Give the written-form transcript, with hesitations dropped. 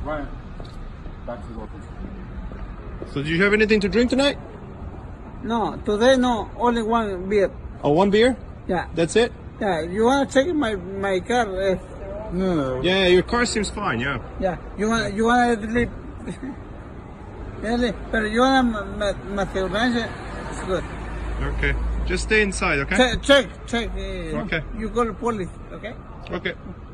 Ryan, back to the office. So do you have anything to drink tonight? No, today no. Only one beer. Oh, one beer? Yeah. That's it? Yeah. You wanna check my car? No. Yeah, your car seems fine, yeah. Yeah. You wanna sleep? Really? But you wanna masturbancy? It's good. Okay. Just stay inside, okay? Check. Okay. You call the police, okay? Okay.